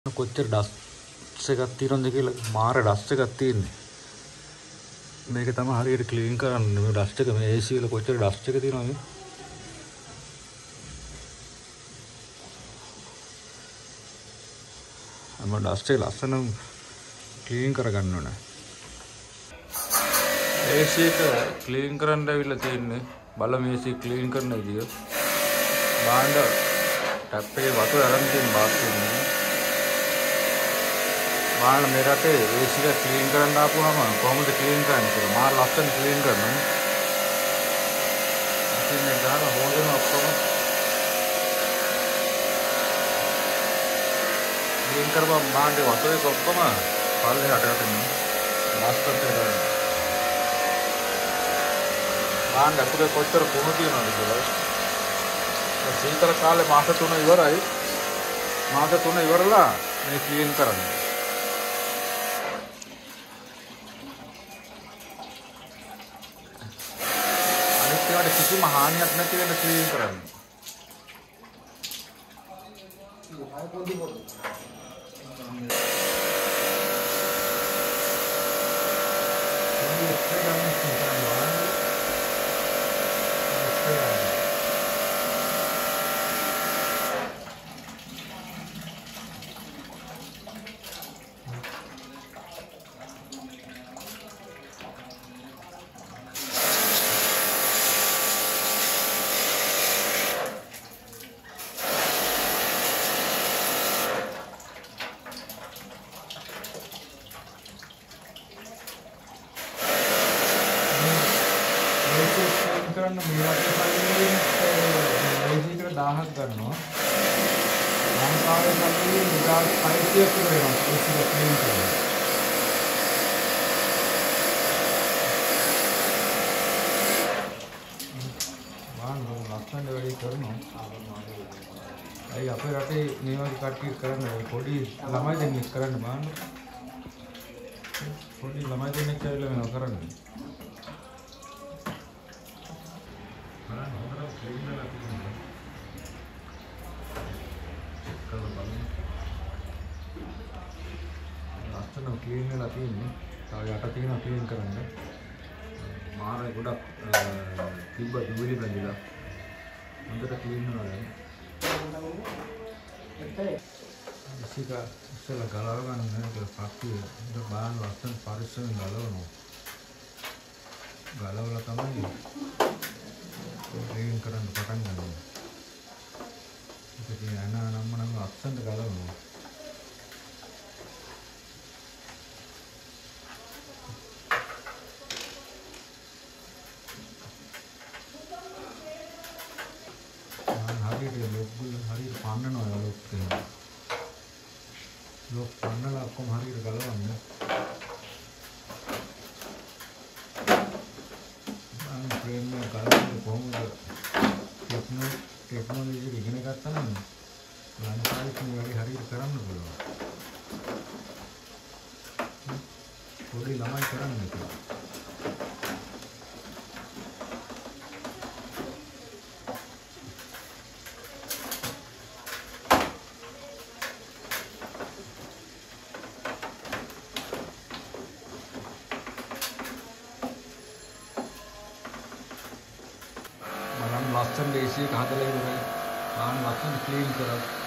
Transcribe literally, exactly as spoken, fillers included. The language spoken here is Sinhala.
කොච්චර ඩස්ට් එකක් තියෙනවද කියලා මාර ඩස්ට් එකක් තියෙන්නේ. මේක තමයි හරියට ක්ලීන් කරන්න මේ ඩස්ට් එක මේ A C වල කොච්චර ඩස්ට් එක තියෙනවද? අම ඩස්ට් එක ලස්සන ක්ලීන් කරගන්න ඕනේ. A C එක ක්ලීන් කරන්න ඇවිල්ලා තියෙන්නේ. බලමු A C ක්ලීන් කරන විදිය. බාණ්ඩ ටැප් එකේ වතුර අරන් තියෙන බාත්රූම් එකේ. බාණ්ඩ මේ රටේ A C එක ක්ලීන් කරන්න ආපුවාම කොහොමද ක්ලීන් කරන්නේ කියලා මාර ලස්සන ක්ලීන් කරනවා. මැෂින් එක ගහලා හොදන ඔක්කොම ක්ලීන් කරපුවාම බාණ්ඩේ වතුරේ ඔක්කොම පල්ලෙහාට යටෙනවා. ලාස්ට් එකට බාණ්ඩ අපිට කොච්චර කුණු තියෙනවද කියලා. සීතල කාලේ මාස තුන ඉවරයි. මාස තුන ඉවරලා මේ ක්ලීන් කරන්නේ. අනිත් ඒවාට කිසිම හානියක් නැති වෙන ක්ලීන් කරන්නේ. කරන්න මේ වගේ පරිදි මේක දහයක් ගන්නවා. ලංකාවේ කල්ලි විකාර පයිතියක් වෙනවා. ඒක ක්ලීන් කරනවා. වාන් ලස්සන වැඩි කරනවා. අය අපේ රටේ මේ වගේ කට්ටිය කරන්නේ පොඩි ළමයි දෙන්නෙක් කරන්න බෑන. පොඩි ළමයි දෙන්නෙක් කියලා වෙනවා කරන්නේ. ලස්සන ක්ලීන් වෙලා තියෙන්නේ. තව යට තියෙනවා ක්ලීන් කරන්න. මාර ගොඩක් තිබ්බ දුවිලි බැඳිලා. හොඳට ක්ලීන් වෙනවා දැන්. ඉතික ඉස්සෙල්ලා ගලව ගන්න නේද පක්කිය. ඉත බාන ලස්සන පරිස්සමෙන් ගලවනවා. ගලවලා තමයි ක්ලීන් කරන්න පටන් ගන්නවා. ඒක කියන නම්ම නම් ලස්සනට ගලවනවා. හරියට ලොක් හරියට පන්නනවා ලොක් එක. ලොක් පන්නලා ඔක්කොම හරියට ගලවන්න. මම ෆ්‍රේම් එක ගලවන්නේ කොහොමද? ටෙක්නෝ ටෙක්නොලොජි එක ඉගෙන ගත්තා නම් ලංකාවේ මේ වැඩි හරියට කරන්න පුළුවන්. පොඩි ළමයි කරන්නේ කියලා. ලස්සන A C එක හදලා ඉවරයි. ආන් ලස්සන ක්ලීන් කරලා